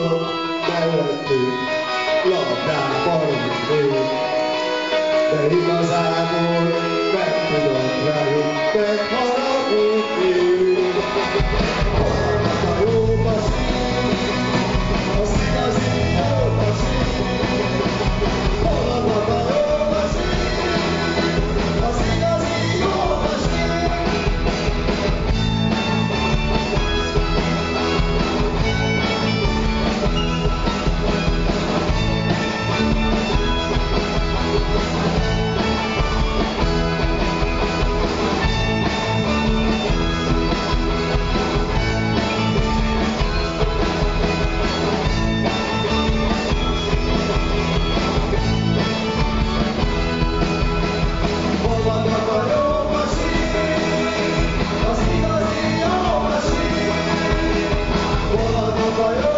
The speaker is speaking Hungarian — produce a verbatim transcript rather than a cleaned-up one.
Tudod, mellettük labdában még, de igazából nem tudod velük megharagudni. Hol vannak a jó pasik, az igazi jó pasik? Hol vannak a jó pasik, az igazi jó pasik? Hol vannak a jó pasik, az igazi jó pasik? Hol vannak a jó